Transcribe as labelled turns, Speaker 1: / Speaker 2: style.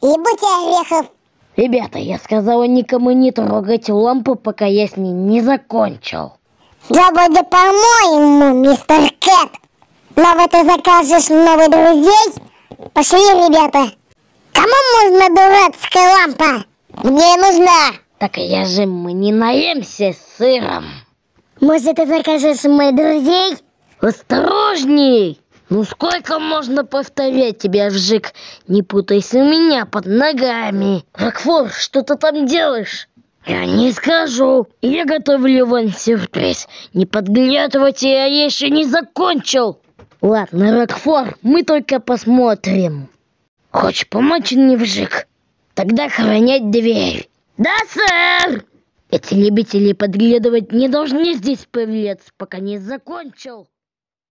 Speaker 1: Ебать орехов.
Speaker 2: Ребята, я сказала никому не трогать лампу, пока я с ней не закончил.
Speaker 1: Да вроде по-моему, мистер Кэт. Но ты закажешь новых друзей? Пошли, ребята. Кому нужна дурацкая лампа? Мне нужна.
Speaker 2: Так мы не наемся сыром.
Speaker 1: Может, ты закажешь моих друзей?
Speaker 2: Осторожней! Ну сколько можно повторять тебя, вжик? Не путайся у меня под ногами. Рокфор, что ты там делаешь? Я не скажу. Я готовлю вам сюрприз. Не подглядывайте, я еще не закончил. Ладно, Рокфор, мы только посмотрим. Хочешь помочь мне, вжик? Тогда охранять дверь. Да, сэр! Эти любители подглядывать не должны здесь появляться, пока не закончил.